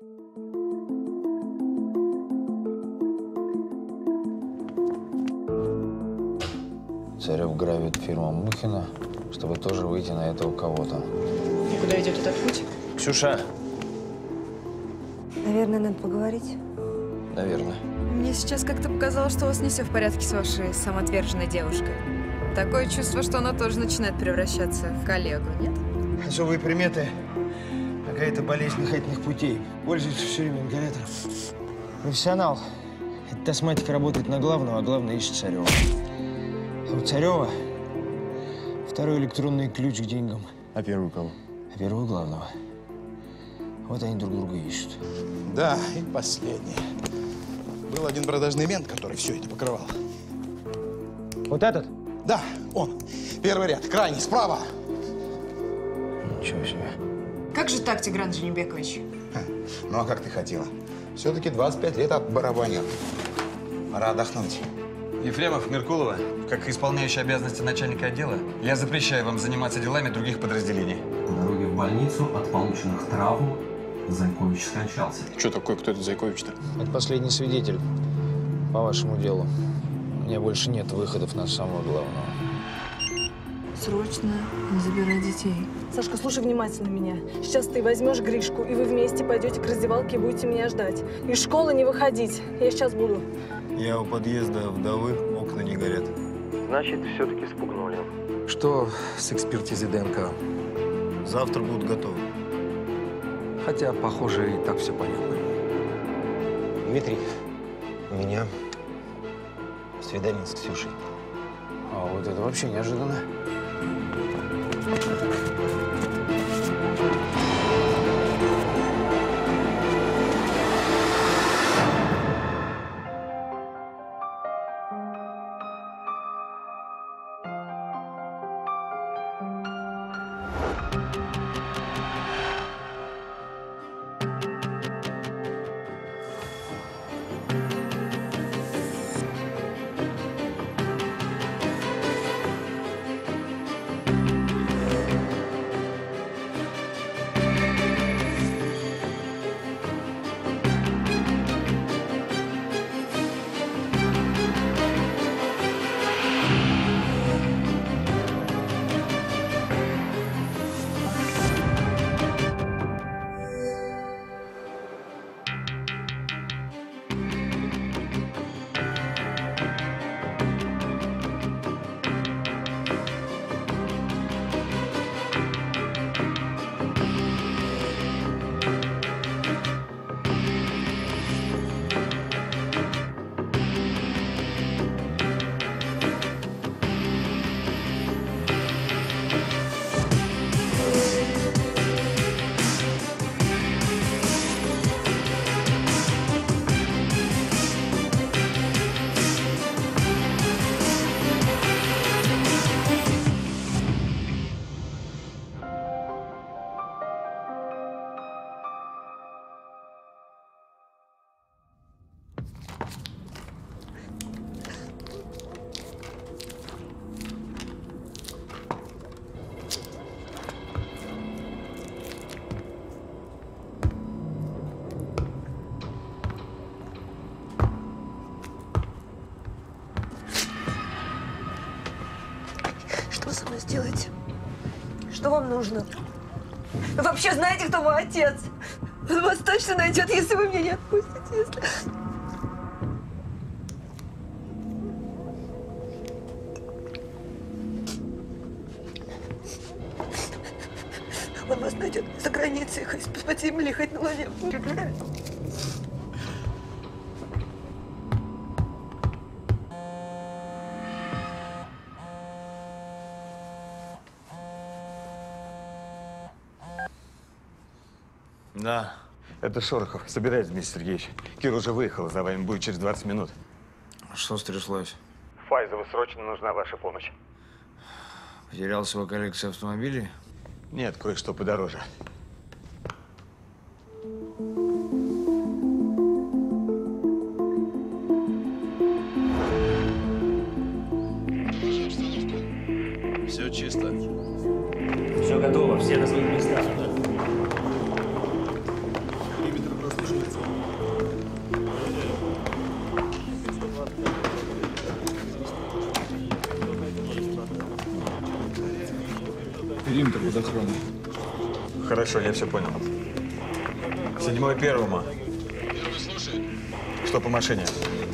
Царев грабит фирму Мухина, чтобы тоже выйти на этого кого-то. И куда идет этот путь? Ксюша! Наверное, надо поговорить. Наверное. Мне сейчас как-то показалось, что у вас не все в порядке с вашей самоотверженной девушкой. Такое чувство, что она тоже начинает превращаться в коллегу, нет? Особые приметы. Какая-то болезнь дыхательных путей. Пользуется все время ингалятором. Профессионал. Эта астматика работает на главного, а главное ищет Царева. А у Царева второй электронный ключ к деньгам. А первый кого? А первого главного. Вот они друг друга ищут. Да, и последнее. Был один продажный мент, который все это покрывал. Вот этот? Да, он. Первый ряд, крайний, справа. Ничего себе. Как же так, Тигран Джанибекович? Ну, а как ты хотела? Все-таки 25 лет оббарабанил. Пора отдохнуть. Ефремов, Меркулова, как исполняющий обязанности начальника отдела, я запрещаю вам заниматься делами других подразделений. По дороге в больницу от полученных травм Зайкович скончался. Что такое? Кто этот Зайкович-то? Это последний свидетель по вашему делу. У меня больше нет выходов на самого главного. Срочно забирай детей. Сашка, слушай внимательно меня. Сейчас ты возьмешь Гришку, и вы вместе пойдете к раздевалке и будете меня ждать. Из школы не выходить. Я сейчас буду. Я у подъезда вдовы, окна не горят. Значит, все-таки спугнули. Что с экспертизой ДНК? Завтра будут готовы. Хотя, похоже, и так все понятно. Дмитрий, у меня свидание с Ксюшей. А вот это вообще неожиданно. Что со мной сделаете? Что вам нужно? Вы вообще знаете, кто мой отец? Он вас точно найдет, если вы меня не отпустите. Если... Он вас найдет за границей, хоть по земле, хоть на луне. Да, это Шорохов. Собирайтесь, Дмитрий Сергеевич. Кира уже выехала, за вами будет через 20 минут. Что стряслось? Файзову срочно нужна ваша помощь. Потерялся в коллекции автомобилей? Нет, кое-что подороже. Все чисто. Все готово, все на своих местах. Периметр просто под охраной. Хорошо, я все понял. 7-1. Что по машине?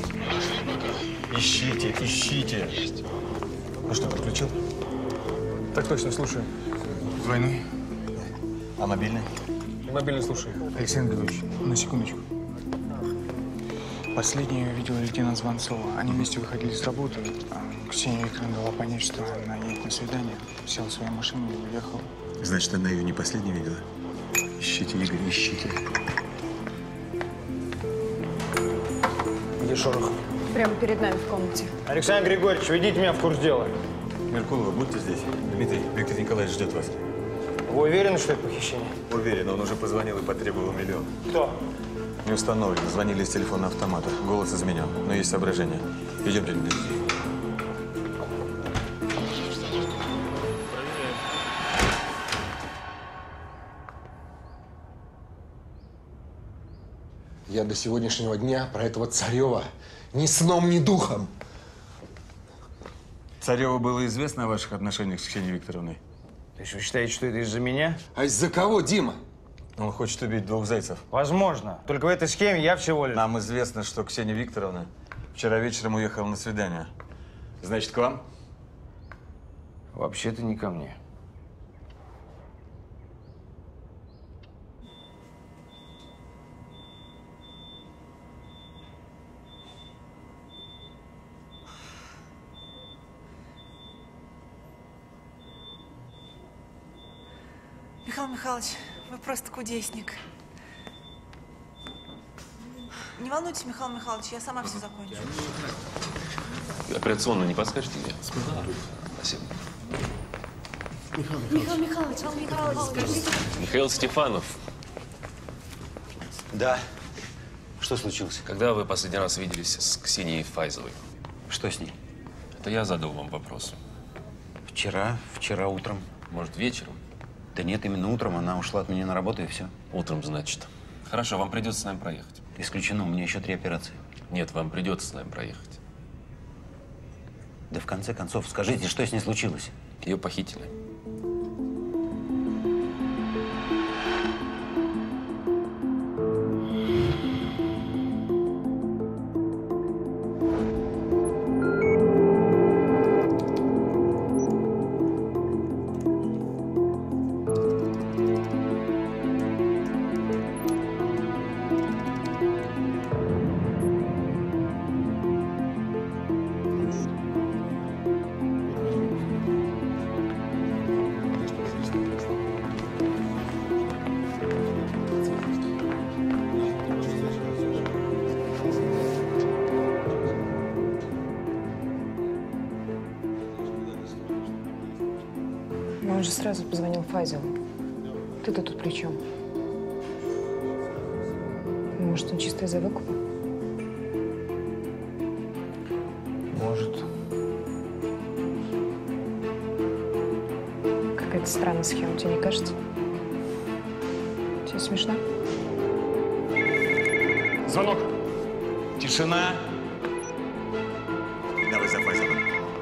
Ищите, ищите. Есть. Ну что, подключил? Так точно, слушаю. Двойной. А мобильный? Мобильный слушаю. Алексей Андреевич, на секундочку. Последнее видел лейтенант Звонцова. Они вместе выходили с работы. Ксения Викторовна дала понять, что она едет на свидание. Села в свою машину и уехала. Значит, она ее не последней видела? Ищите, Игорь, ищите. Где Шорох? Прямо перед нами в комнате. Александр Григорьевич, ведите меня в курс дела. Меркулова, будьте здесь. Дмитрий, Виктор Николаевич ждет вас. Вы уверены, что это похищение? Уверен, он уже позвонил и потребовал 1 000 000. Кто? Не установлено. Звонили из телефона автомата. Голос изменен. Но есть соображения. Идемте, Дмитрий. Я до сегодняшнего дня про этого Царева ни сном, ни духом. Цареву было известно о ваших отношениях с Ксенией Викторовной? То есть вы считаете, что это из-за меня? А из-за кого, Дима? Он хочет убить 2 зайцев. Возможно. Только в этой схеме я всего лишь… Нам известно, что Ксения Викторовна вчера вечером уехала на свидание. Значит, к вам? Вообще-то не ко мне. Михаил Михайлович, вы просто кудесник. Не волнуйтесь, Михаил Михайлович, я сама все закончу. Операционную не подскажете где? Спасибо. Михаил Михайлович, скажите. Михаил Стефанов. Да. Что случилось? Когда вы последний раз виделись с Ксенией Файзовой? Что с ней? Это я задал вам вопрос. Вчера утром. Может, вечером? Да нет, именно утром она ушла от меня на работу и все. Утром, значит. Хорошо, вам придется с нами проехать. Исключено, у меня еще 3 операции. Нет, вам придется с нами проехать. Да в конце концов, скажите, что с ней случилось? Ее похитили. Он же сразу позвонил Файзелу. Ты-то тут при чем? Может, он чисто из-за выкупа? Может. Какая-то странная схема, тебе не кажется? Тебе смешно? Звонок. Тишина. Давай за Файзелом.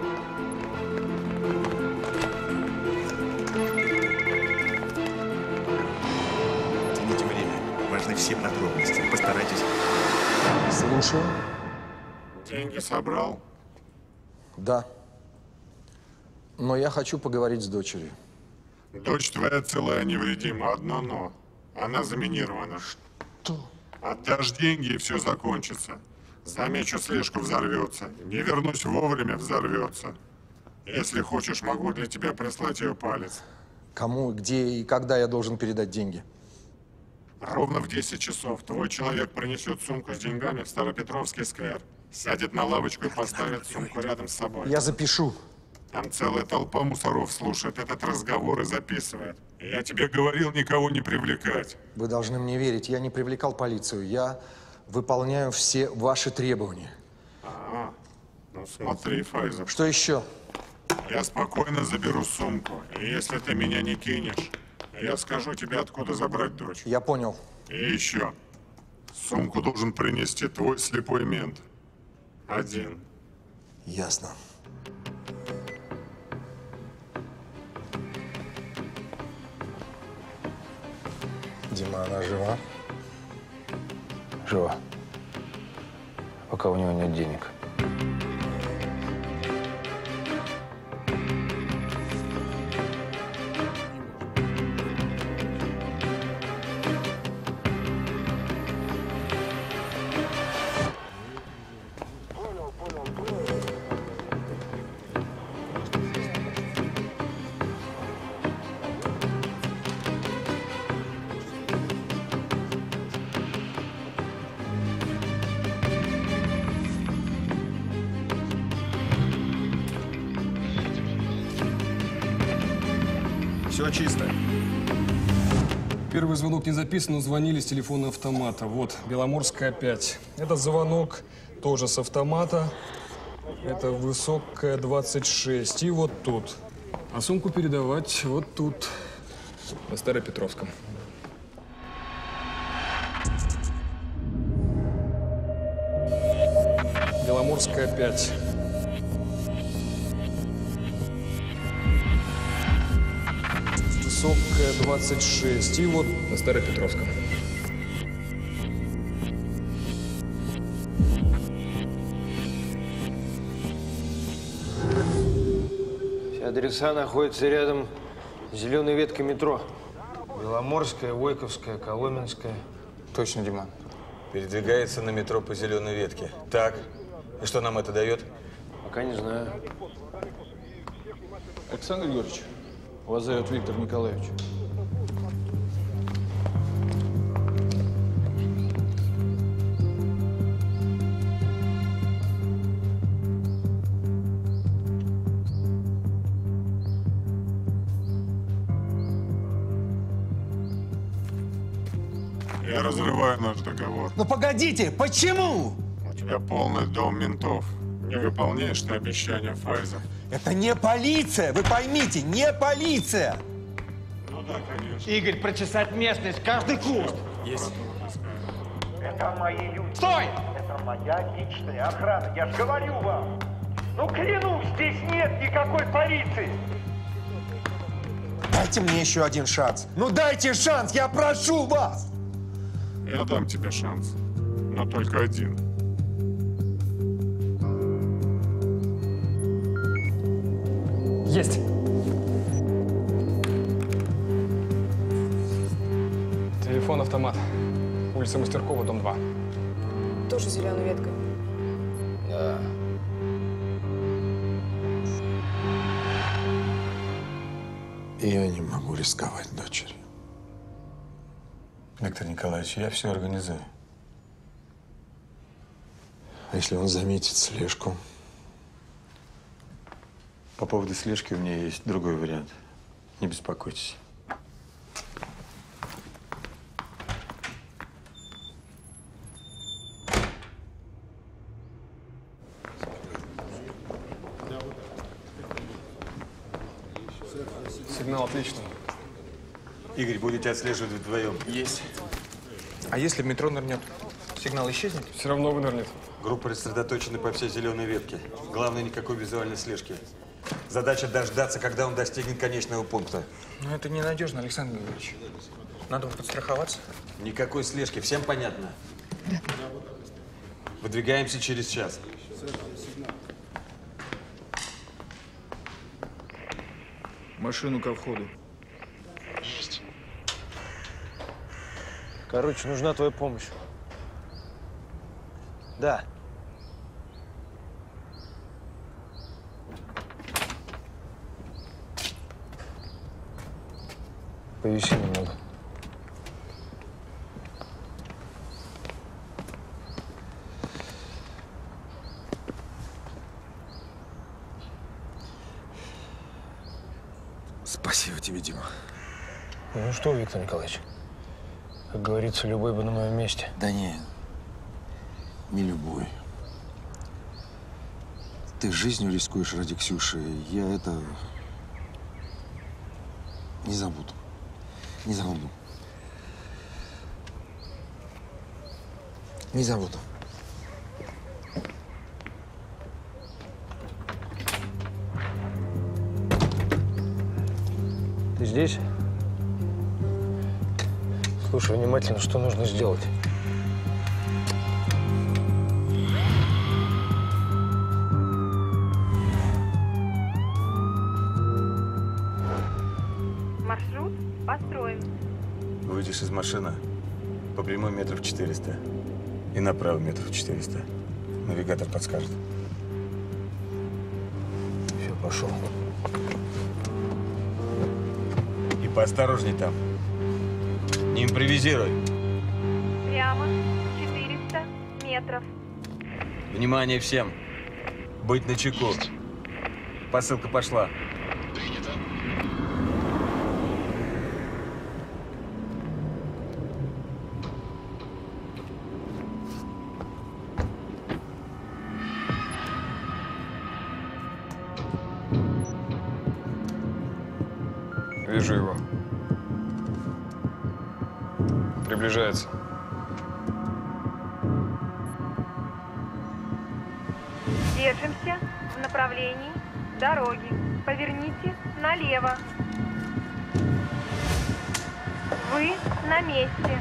Тяните время. Важны все подробности. Постарайтесь. Слушаю. Деньги собрал? Да. Но я хочу поговорить с дочерью. Дочь твоя целая невредима, одно но. Она заминирована. Что? Отдашь деньги, и все закончится. Замечу слежку, взорвется. Не вернусь вовремя, взорвется. Если хочешь, могу для тебя прислать ее палец. Кому, где и когда я должен передать деньги? Ровно в 10 часов твой человек принесет сумку с деньгами в Старопетровский сквер. Сядет на лавочку и поставит сумку рядом с собой. Я запишу. Там целая толпа мусоров слушает этот разговор и записывает. Я тебе говорил, никого не привлекать. Вы должны мне верить. Я не привлекал полицию. Я выполняю все ваши требования. Ага. Ну смотри, Файзов. Что еще? Я спокойно заберу сумку. И если ты меня не кинешь, я скажу тебе, откуда забрать дочь. Я понял. И еще. Сумку должен принести твой слепой мент. Один. Ясно. Дима, она жива? Жива. Пока у него нет денег. Все чисто. Первый звонок не записан, но звонили с телефона автомата. Вот, Беломорская 5. Этот звонок тоже с автомата. Это Высокая 26. И вот тут. А сумку передавать вот тут, на Старопетровском. Беломорская 5. Высокая 26. И вот на Старопетровском. Все адреса находятся рядом с зеленой веткой метро. Беломорская, Войковская, Коломенская. Точно, Дима. Передвигается на метро по зеленой ветке. Так, и что нам это дает? Пока не знаю. Александр Георгиевич, вас зовет Виктор Николаевич. Я разрываю наш договор. Ну погодите, почему? У тебя полный дом ментов. Не выполняешь ты обещания Файза. Это не полиция, вы поймите, не полиция! Ну да, конечно. Игорь, прочесать местность, каждый куст. Есть. Это мои люди. Стой! Это моя личная охрана, я же говорю вам. Ну клянусь, здесь нет никакой полиции. Дайте мне еще один шанс. Ну дайте шанс, я прошу вас! Я дам тебе шанс, но только один. Есть. Телефон, автомат. Улица Мастеркова, дом 2. Тоже зеленой веткой. Да. Я не могу рисковать дочерью. Виктор Николаевич, я все организую. А если он заметит слежку? По поводу слежки у меня есть другой вариант. Не беспокойтесь. Сигнал отличный. Игорь, будете отслеживать вдвоем. Есть. А если в метро нырнет, сигнал исчезнет? Все равно вынырнет. Группа рассредоточена по всей зеленой ветке. Главное, никакой визуальной слежки. Задача дождаться, когда он достигнет конечного пункта. Ну, это ненадежно, Александр Георгиевич. Надо подстраховаться. Никакой слежки. Всем понятно? Да. Выдвигаемся через час. Машину ко входу. Есть. Короче, нужна твоя помощь. Да. Повиси немного. Спасибо тебе, Дима. Ну что, Виктор Николаевич, как говорится, любой бы на моем месте. Да не любой. Ты жизнью рискуешь ради Ксюши. Я это не забуду. Не забуду. Не забуду. Ты здесь? Слушай внимательно, что нужно сделать. Маршрут построен. Выйдешь из машины по прямой метров 400 и направо метров 400. Навигатор подскажет. Все, пошел. И поосторожней там. Не импровизируй. Прямо 400 метров. Внимание всем. Быть начеку. Посылка пошла. Вижу его. Приближается. Держимся в направлении дороги. Поверните налево. Вы на месте.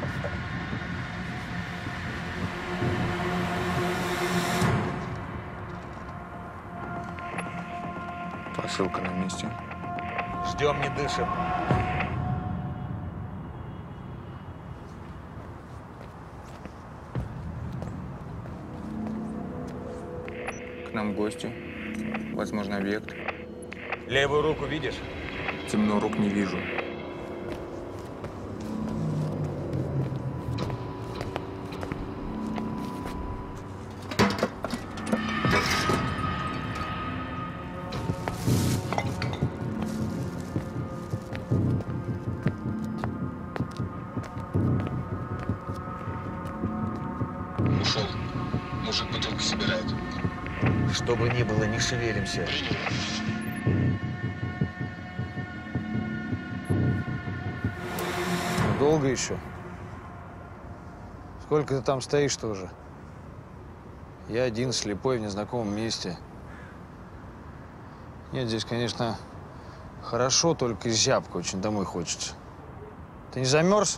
Посылка на месте. Ждем, не дышим. К нам гости. Возможно, объект. Левую руку видишь? Темно, рук не вижу. Ушел. Мужик бутылки собирает. Что бы ни было, не шевелимся. Долго еще? Сколько ты там стоишь-то уже? Я один, слепой, в незнакомом месте. Нет, здесь, конечно, хорошо, только зябко, очень домой хочется. Ты не замерз?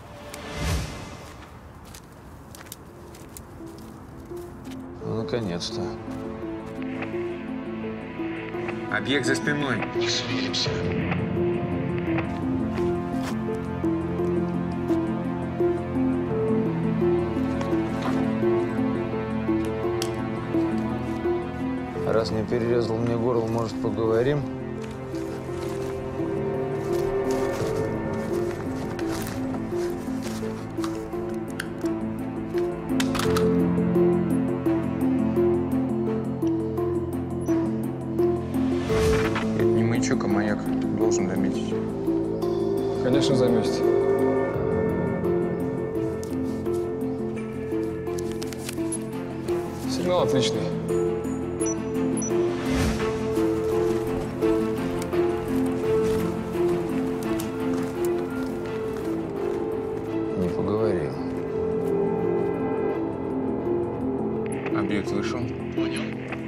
Ну, наконец-то. Объект за спиной. Не шевелимся. Раз не перерезал мне горло, может, поговорим? Это не маячок, а маяк. Должен заметить. Конечно, заметит. Сигнал отличный. Не поговорим. Объект вышел. Понял.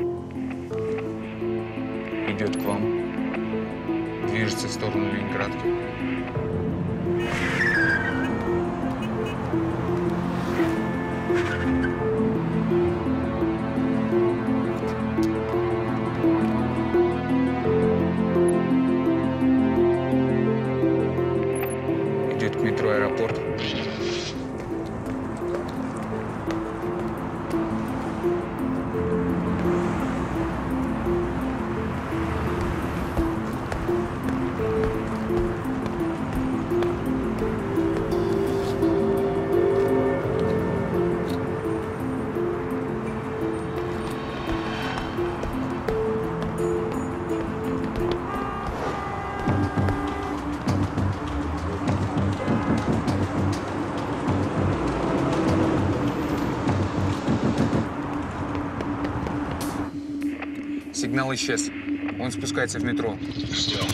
Идет к вам. Движется в сторону Ленинградки. Идет к метро «Аэропорт». Сигнал исчез. Он спускается в метро. Ждем.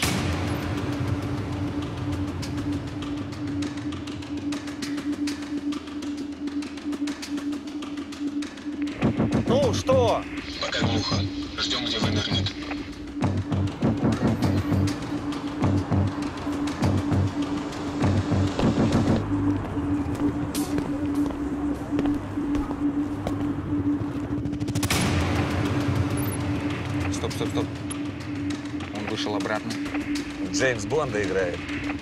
Ну, что? Пока глухо. Ждем, где вынырнет. Джеймс Бонда играет.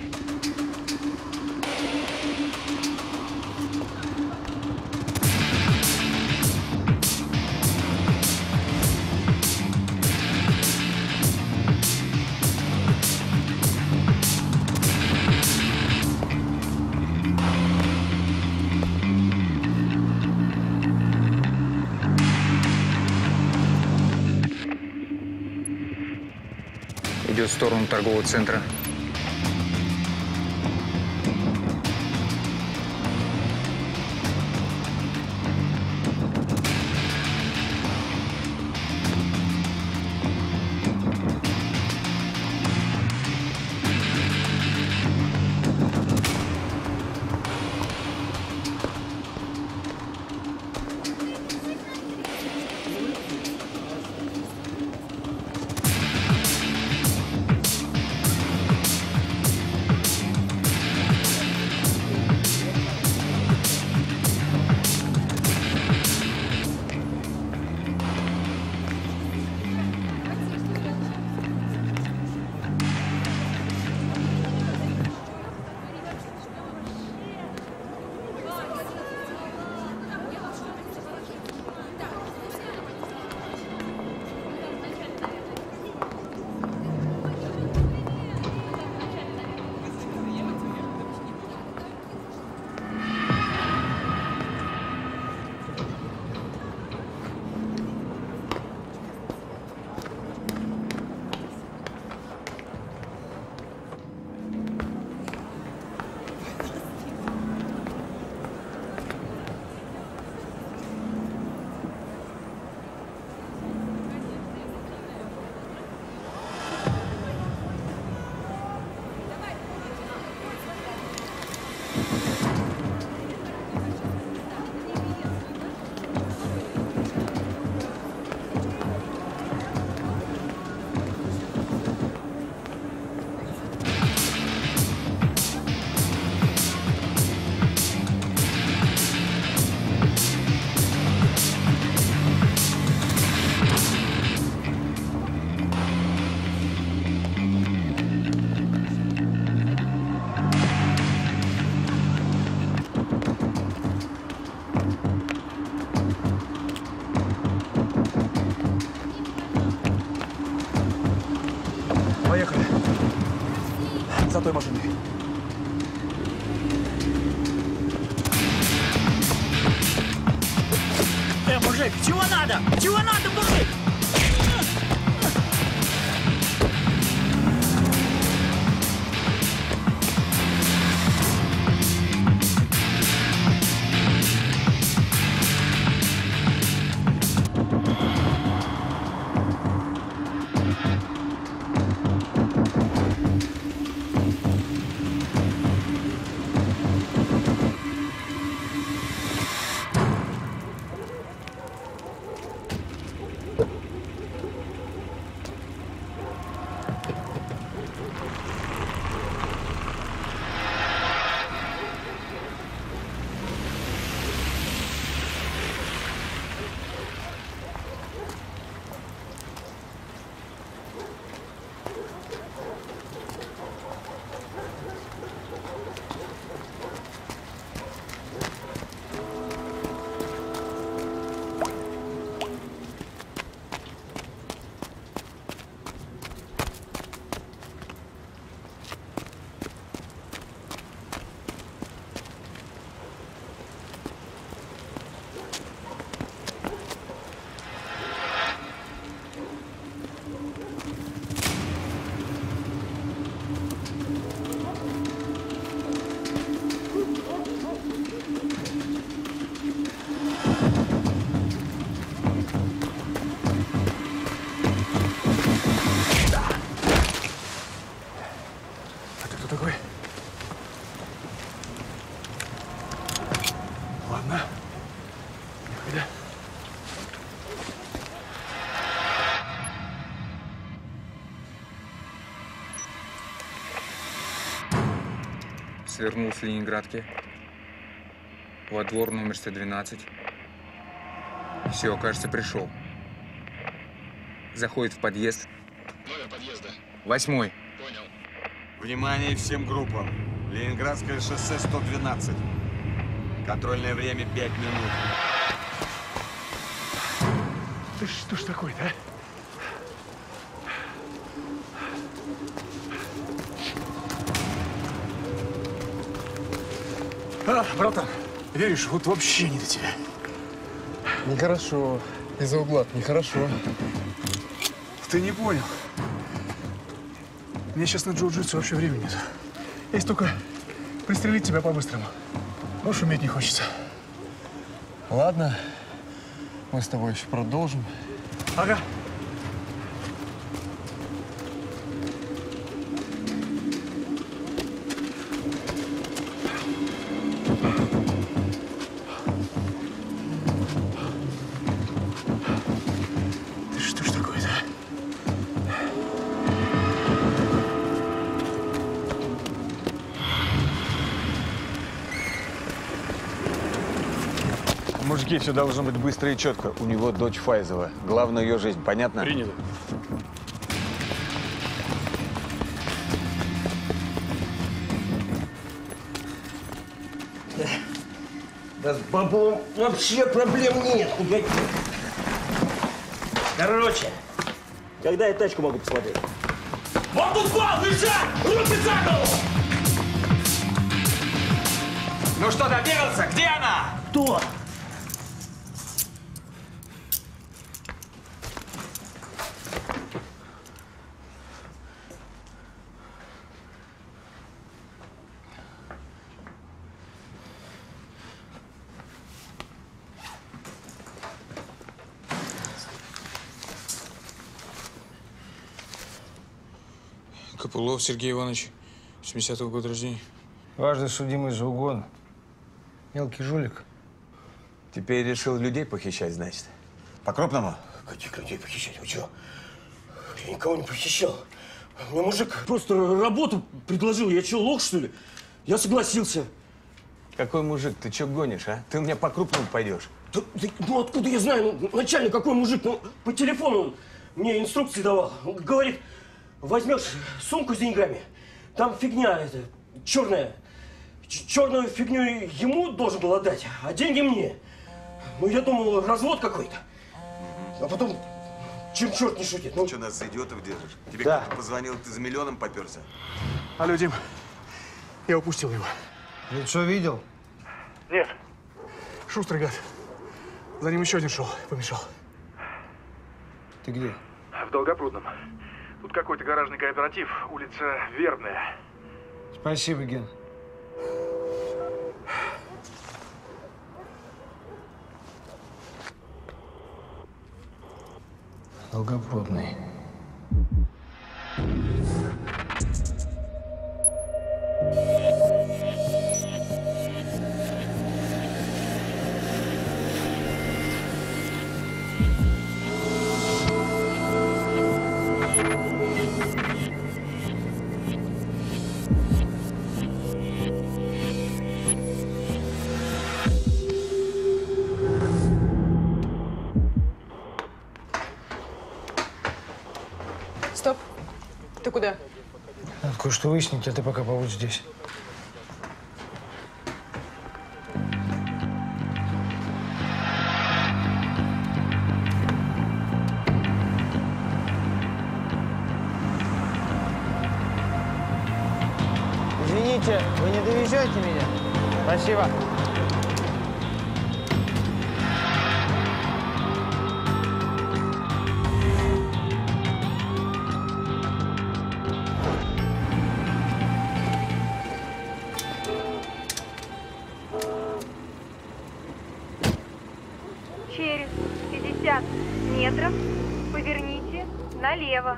Идет в сторону торгового центра. Поехали. За той машиной. Мужик, чего надо? Чего надо, мужик? Такой. Ладно. Ехали. Свернул с Ленинградки. Во двор номер 112. Все, кажется, пришел. Заходит в подъезд. Номер подъезда. 8. Понял. Внимание всем группам. Ленинградское шоссе 112. Контрольное время 5 минут. Ты что ж такое-то, а? Братан, веришь, вот вообще не до тебя. Нехорошо. Из-за угла нехорошо. Ты не понял. Мне сейчас на джиу-джитсу вообще времени нет. Есть только пристрелить тебя по-быстрому. Но шуметь не хочется. Ладно, мы с тобой еще продолжим. Ага. Ты что ж такое-то? Мужики, все должно быть быстро и четко. У него дочь Файзова. Главное ее жизнь. Понятно? Принято. Да с баблом вообще проблем нет. Короче, когда я тачку могу посмотреть? Вон тут бал, лежат! Руки за голову! Ну что, добегался? Где она? Кто? Копылов Сергей Иванович, 70-го года рождения. Важный судимый за угон. Мелкий жулик. Теперь решил людей похищать, значит? По-крупному? Каких людей похищать? Вы что? Я никого не похищал. Мне мужик просто работу предложил. Я что, лох, что ли? Я согласился. Какой мужик? Ты что гонишь, а? Ты у меня по-крупному пойдешь. Ну откуда я знаю? Ну, начальник какой мужик? Ну, по телефону он мне инструкции давал. Он говорит, возьмешь сумку с деньгами, там фигня эта, черная. Черную фигню ему должен был отдать, а деньги мне. Ну, я думал, развод какой-то. А потом, чем черт не шутит. Ну, Что, нас за идиотов держишь? Тебе да. кто-то позвонил, ты за миллионом поперся? Алло, Дим, я упустил его. Лицо видел? Нет. Шустрый гад. За ним еще один шел, помешал. Ты где? В Долгопрудном. Тут какой-то гаражный кооператив, улица Вербная. Спасибо, Ген. Долгопрудный. Стоп. Ты куда? Надо кое-что выяснить, а ты пока побудь здесь. Извините, вы не довезете меня? Спасибо. Через 50 метров поверните налево.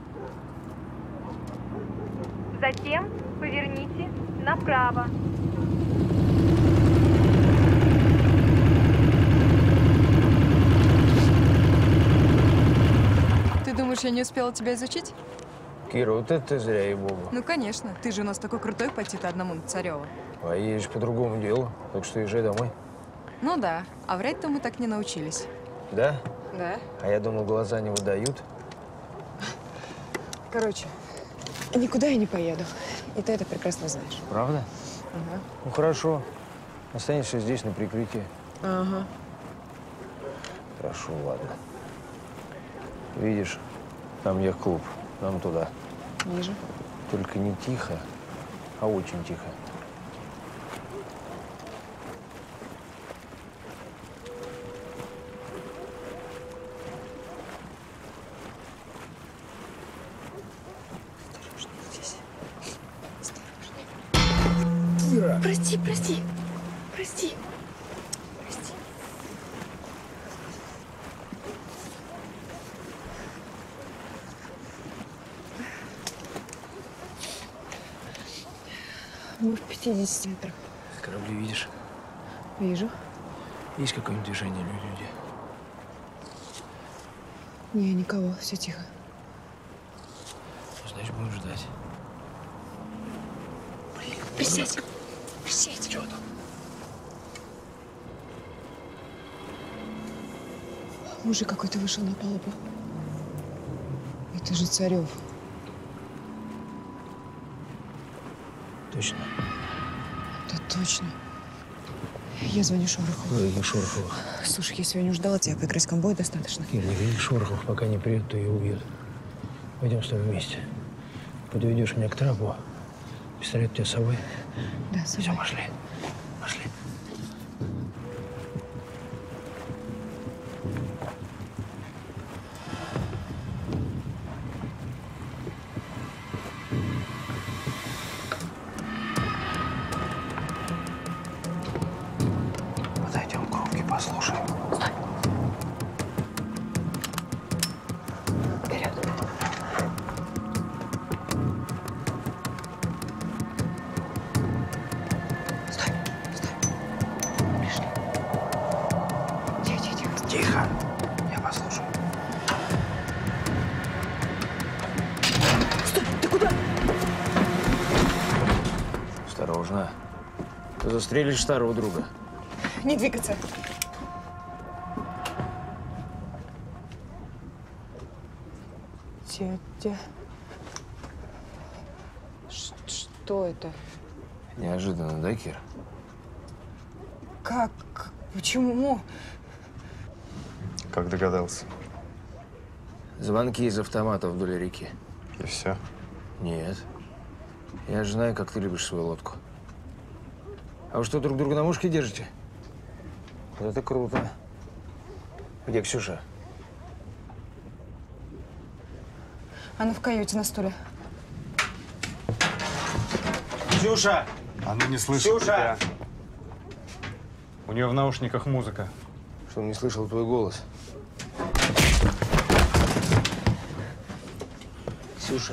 Затем поверните направо. Ты думаешь, я не успела тебя изучить? Кира, вот это ты зря, ей-богу. Ну, конечно. Ты же у нас такой крутой пойти-то одному на Царева. А едешь по другому делу, так что езжай домой. Ну да. А врать-то мы так не научились. Да? Да. А я думал, глаза не выдают. Короче, Никуда я не поеду. И ты это прекрасно знаешь. Правда? Ага. Ну хорошо. Останешься здесь на прикрытии. Ага. Хорошо, ладно. Видишь, там яхт-клуб. Нам туда. Вижу. Только не тихо, а очень тихо. Прости, прости. Прости. Прости. Мы в 50 метрах. Корабли видишь? Вижу. Есть какое-нибудь движение, люди? Не, никого. Все тихо. Значит, будем ждать. Присядь. Присядь. Чего там? Мужик какой-то вышел на палубу. Это же Царев. Точно? Да точно. Я звоню Шорохову. Ой, Шорохова. Слушай, я сегодня ждала тебя, как раз конвоя достаточно. Кир, не говори Шорохов, пока не придет, то ее убьют. Пойдем с тобой вместе. Подведешь меня к трапу. Пистолет у тебя с собой? Да, с собой. Все, пошли. Пошли. Подойдем к рубке, послушаем. Вперед. Стой. Стой. Пришли. Тихо, тихо, тихо. Тихо. Я послушаю. Стой, ты куда? Осторожно. Ты застрелишь старого друга. Не двигаться. Тетя. Что это? Неожиданно, да, Кир? Как? Почему? Как догадался? Звонки из автомата вдоль реки. И все? Нет. Я же знаю, как ты любишь свою лодку. А вы что, друг друга на мушке держите? Вот это круто. Где Ксюша? Она в каюте на стуле. Ксюша! Она не слышит Ксюша! тебя. У нее в наушниках музыка. Что он не слышал твой голос? Ксюша.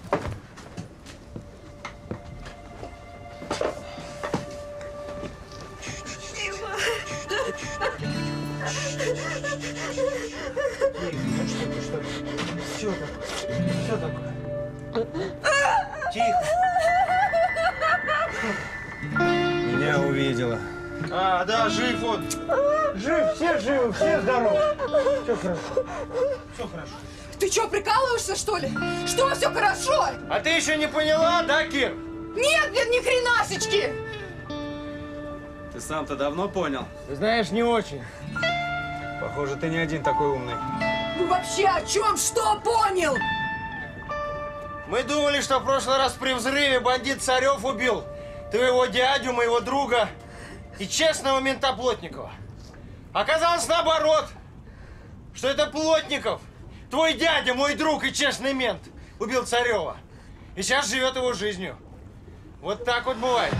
Что такое? Что такое? Тихо. Меня увидела. А, да, жив он. Жив, все живы, все здоровы. Все хорошо. Все хорошо. Ты что, прикалываешься, что ли? Что все хорошо? А ты еще не поняла, да, Кир? Нет, блин, ни хренашечки! Ты сам-то давно понял? Знаешь, не очень. Похоже, ты не один такой умный. Вы вообще о чем? Что понял? Мы думали, что в прошлый раз при взрыве бандит Царев убил твоего дядю, моего друга и честного мента Плотникова. Оказалось наоборот, что это Плотников, твой дядя, мой друг и честный мент, убил Царева. И сейчас живет его жизнью. Вот так вот бывает.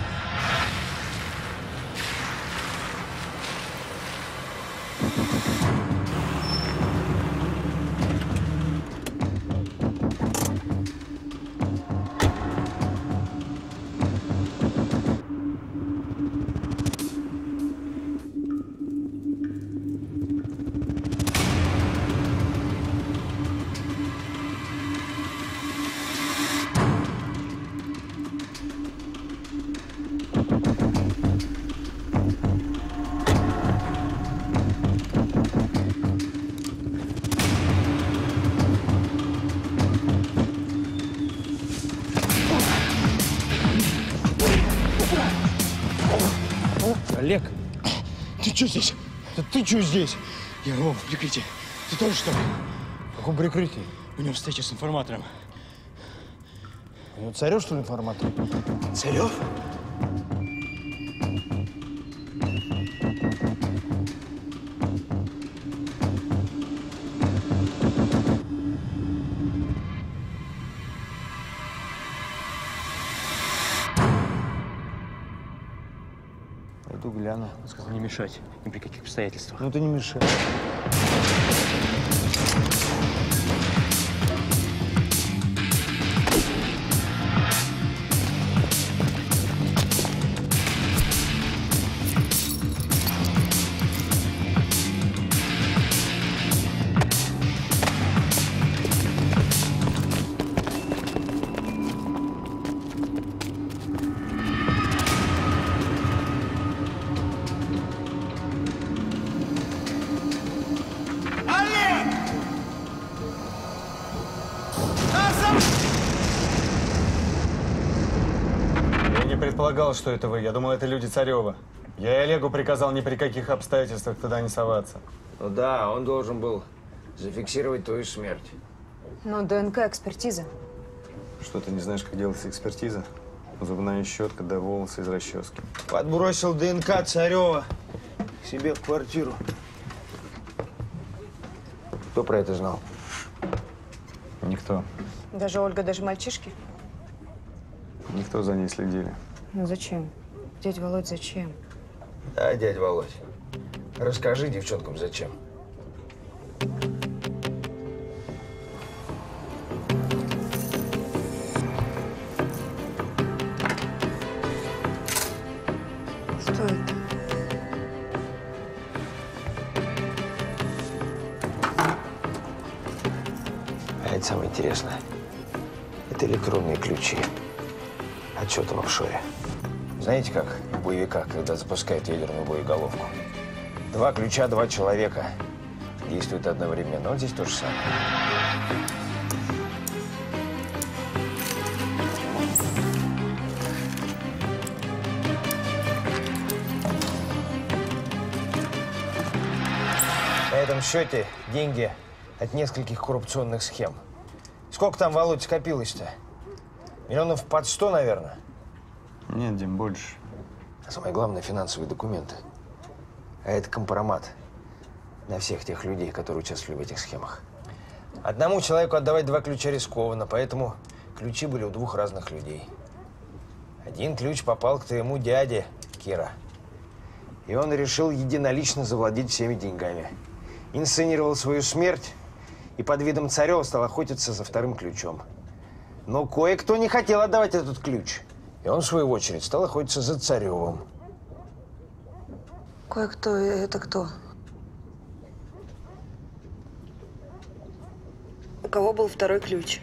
Олег? Ты что здесь? Да ты что здесь? Я Вова, в прикрытии. Ты тоже что ли? В каком прикрытии? У него встреча с информатором. У него Царев, что ли, информатор? Царев? Пойду гляну. Он сказал не мешать ни при каких обстоятельствах. Ну ты не мешай. Предполагал, что это вы. Я думал, это люди Царева. Я и Олегу приказал ни при каких обстоятельствах туда не соваться. Ну да, он должен был зафиксировать твою смерть. Ну, ДНК-экспертиза. Что, ты не знаешь, как делается экспертиза? Зубная щетка, да волосы из расчески. Подбросил ДНК Царева к себе в квартиру. Кто про это знал? Никто. Даже Ольга, даже мальчишки? Никто за ней следили. Ну зачем? Дядя Володь, зачем? Да, дядя Володь, расскажи девчонкам, зачем. Что это? А это самое интересное. Это электронные ключи. Отчеты в офшоре. Знаете, как в боевиках, когда запускают ядерную боеголовку? 2 ключа, 2 человека действуют одновременно. Вот здесь то же самое. На этом счете деньги от нескольких коррупционных схем. Сколько там, Володь, скопилось-то? Миллионов под 100, наверное? Нет, Дим, больше. А самое главное, финансовые документы. А это компромат на всех тех людей, которые участвовали в этих схемах. Одному человеку отдавать 2 ключа рискованно, поэтому ключи были у 2 разных людей. Один ключ попал к твоему дяде, Кира. И он решил единолично завладеть всеми деньгами. Инсценировал свою смерть и под видом Царева стал охотиться за 2-м ключом. Но кое-кто не хотел отдавать этот ключ. И он, в свою очередь, стал охотиться за Царевым. Кое-кто – это кто? У кого был 2-й ключ?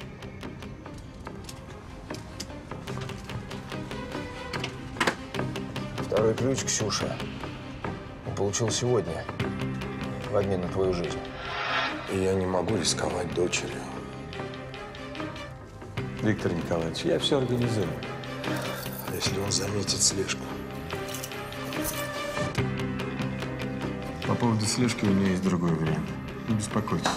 Второй ключ, Ксюша, он получил сегодня в обмен на твою жизнь. И я не могу рисковать дочерью. Виктор Николаевич, я все организую. Если он заметит слежку. По поводу слежки у меня есть другое время. Не беспокойтесь.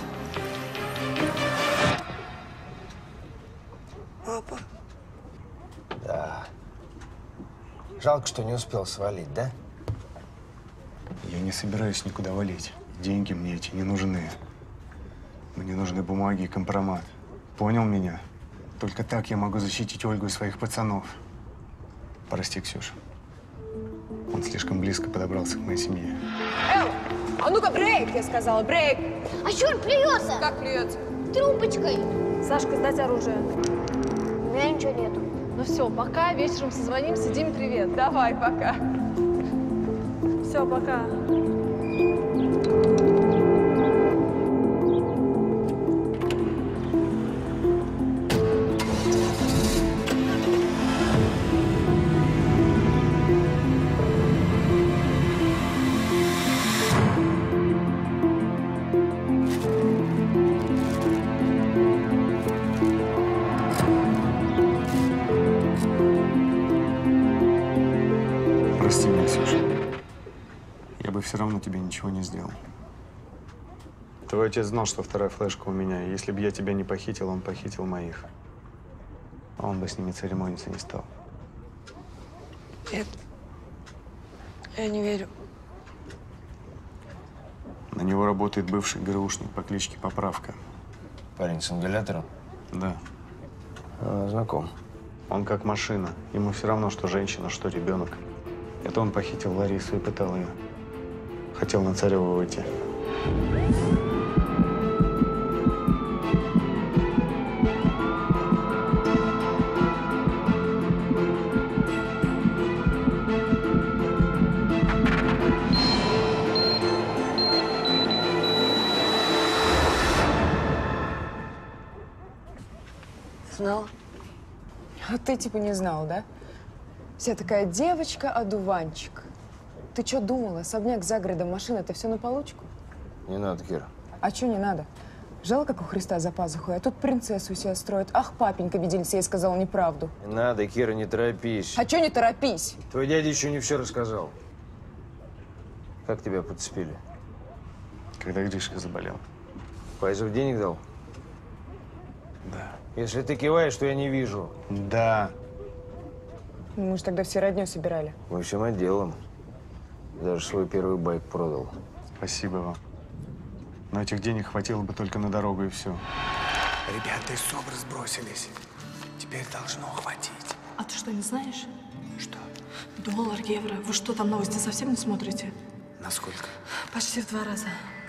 Папа. Да. Жалко, что не успел свалить, да? Я не собираюсь никуда валить. Деньги мне эти не нужны. Мне нужны бумаги и компромат. Понял меня? Только так я могу защитить Ольгу и своих пацанов. Прости, Ксюша. Он слишком близко подобрался к моей семье. А ну-ка, брейк, я сказала, брейк. А чё он плюется? Как плюется? Трубочкой. Сашка, сдать оружие. У меня ничего нету. Ну все, пока, вечером созвонимся. Диме привет. Давай, пока. Все, пока. Прости меня, Ксюша. я бы все равно тебе ничего не сделал. Твой отец знал, что вторая флешка у меня. И если бы я тебя не похитил, он похитил моих. А он бы с ними церемониться не стал. Нет. Я не верю. На него работает бывший ГРУшник по кличке Поправка. Парень с ингалятором? Да. Знаком. Он как машина. Ему все равно, что женщина, что ребенок. Это он похитил Ларису и пытал ее. Хотел на Царева выйти. Знала. А ты типа не знал, да? Вся такая девочка-одуванчик. Ты что думала? Особняк за городом, машина, это все на получку? Не надо, Кира. А что не надо? Жила, как у Христа за пазухой, а тут принцессу себя строит. Ах, папенька, виделся, я сказал неправду. Не надо, Кира, не торопись. А что не торопись? Твой дядя еще не все рассказал. Как тебя подцепили? Когда Гришка заболел. Файзов денег дал? Да. Если ты киваешь, то я не вижу. Да. Мы же тогда все родню собирали. Мы всем отделом. Даже свой первый байк продал. Спасибо вам. Но этих денег хватило бы только на дорогу и все. Ребята из СОБР сбросились. Теперь должно хватить. А ты что, не знаешь? Что? Доллар, евро. Вы что, там новости совсем не смотрите? Насколько? Почти в 2 раза.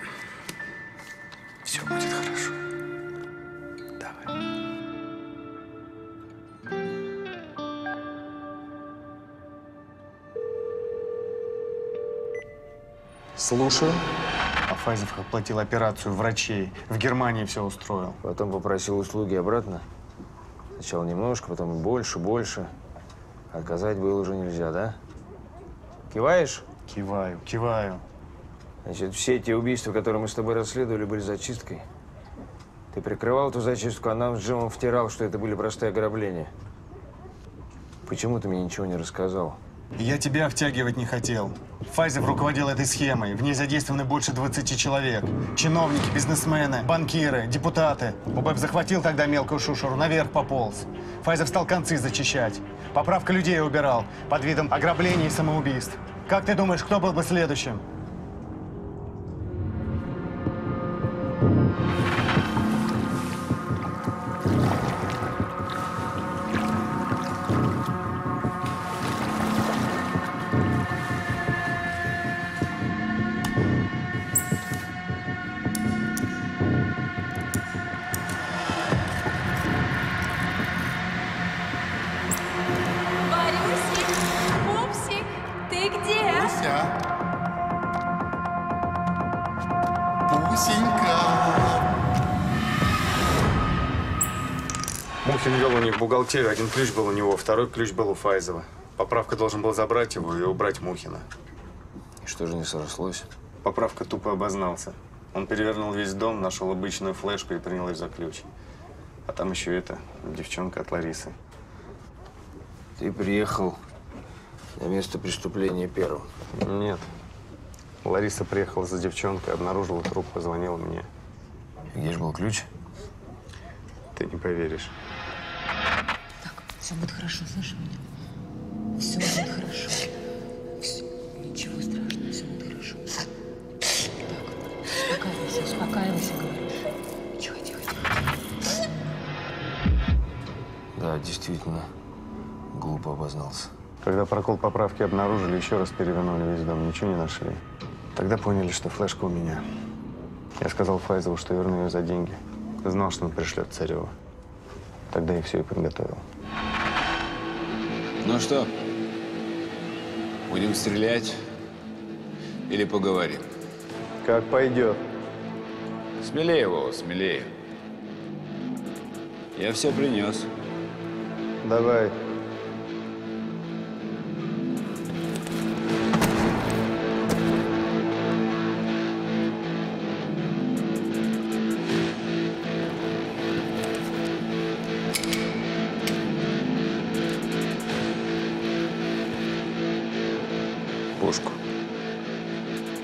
Все будет хорошо. Давай. Слушаю. А Файзов оплатил операцию врачей. В Германии все устроил. Потом попросил услуги обратно. Сначала немножко, потом больше, больше. Отказать было уже нельзя, да? Киваешь? Киваю, киваю. Значит, все те убийства, которые мы с тобой расследовали, были зачисткой. Ты прикрывал эту зачистку, а нам с Джимом втирал, что это были простые ограбления. Почему ты мне ничего не рассказал? Я тебя втягивать не хотел. Файзов руководил этой схемой. В ней задействованы больше 20 человек. Чиновники, бизнесмены, банкиры, депутаты. УБЭП захватил тогда мелкую шушеру, наверх пополз. Файзов стал концы зачищать. Поправка людей убирал под видом ограблений и самоубийств. Как ты думаешь, кто был бы следующим? Марюсик, пупсик, ты где? Пусенька. Мухин вел у них бухгалтерию. Один ключ был у него, второй ключ был у Файзова. Поправка должен был забрать его и убрать Мухина. И что же не срослось? Поправка тупо обознался. Он перевернул весь дом, нашел обычную флешку и принял ее за ключ. А там еще эта девчонка от Ларисы. Ты приехал на место преступления первым. Нет. Лариса приехала за девчонкой, обнаружила труп, позвонила мне. Где же был ключ? Ты не поверишь. Все будет хорошо, слышишь меня? Все будет хорошо. Все. Ничего страшного, все будет хорошо. Так, успокаивайся, говоришь. Тихо, тихо, тихо. Да, действительно, глупо обознался. Когда прокол поправки обнаружили, еще раз перевернули весь дом, ничего не нашли. Тогда поняли, что флешка у меня. Я сказал Файзову, что верну ее за деньги. Знал, что он пришлет Царева. Тогда я все и подготовил. Ну что, будем стрелять или поговорим? Как пойдет. Смелее, Вова, смелее. Я все принес. Давай. Пушку.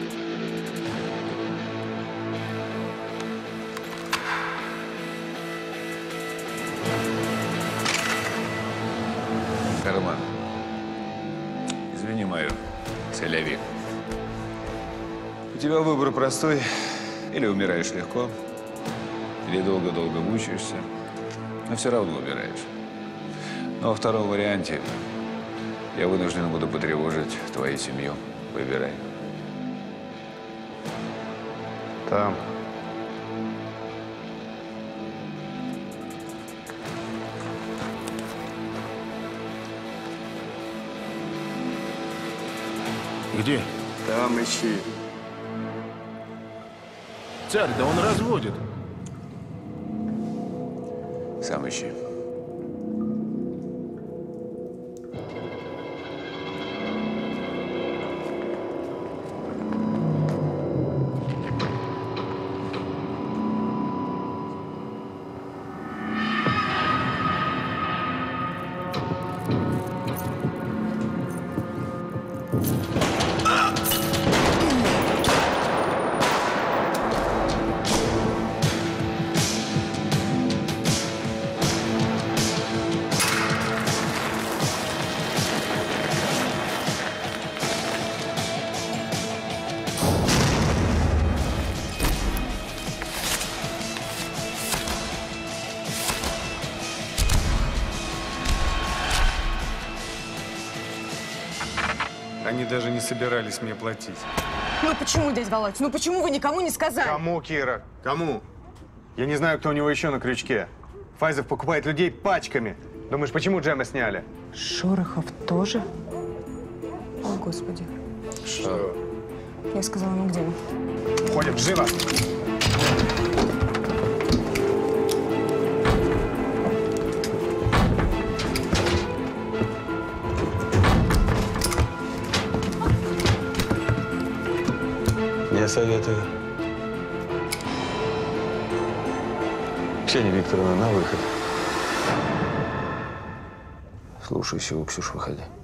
Извини мою, селяви. У тебя выбор простой. Или умираешь легко, или долго-долго мучаешься, но все равно умираешь. Но во втором варианте я вынужден буду потревожить твою семью. Выбирай. Там. Где? Там ищи. Царь, да он разводит. Сам ищи. Они даже не собирались мне платить. Ну почему, дядь Володь? Ну почему вы никому не сказали? Кому, Кира? Кому? Я не знаю, кто у него еще на крючке. Файзов покупает людей пачками. Думаешь, почему Джема сняли? Шорохов тоже? О, Господи. Что? Я сказала, ну где вы? Ходим, живо! Я советую. Ксения Викторовна, на выход. Слушайся его, Ксюш, выходи.